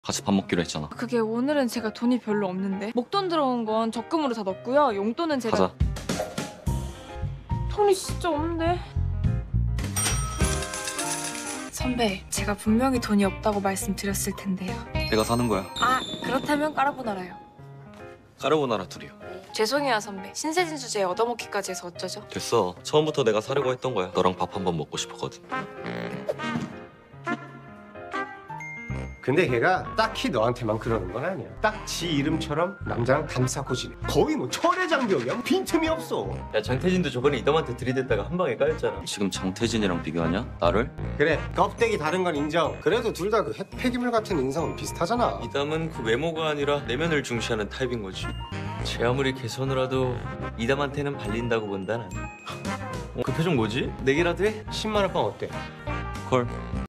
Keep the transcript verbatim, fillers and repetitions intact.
같이 밥 먹기로 했잖아. 그게 오늘은 제가 돈이 별로 없는데. 목돈 들어온 건 적금으로 다 넣었고요. 용돈은 제가... 가자. 돈이 진짜 없네. 선배, 제가 분명히 돈이 없다고 말씀드렸을 텐데요. 내가 사는 거야. 아, 그렇다면 까르보나라요. 까르보나라 둘이요. 죄송해요, 선배. 신세진 주제에 얻어먹기까지 해서 어쩌죠? 됐어. 처음부터 내가 사려고 했던 거야. 너랑 밥 한 번 먹고 싶었거든. 근데 걔가 딱히 너한테만 그러는 건 아니야. 딱 지 이름처럼 남자랑 담싸고 지내. 거의 뭐 철의 장벽이야. 빈틈이 없어. 야, 장태진도 저번에 이담한테 들이댔다가 한 방에 까였잖아. 지금 장태진이랑 비교하냐? 나를? 그래, 껍데기 다른 건 인정. 그래도 둘 다 그 폐기물 같은 인성은 비슷하잖아. 이담은 그 외모가 아니라 내면을 중시하는 타입인 거지. 제 아무리 개선을 해도 이담한테는 발린다고 본다 난. 어, 그 표정 뭐지? 내기라도 해? 십만 원 빵 어때? 콜.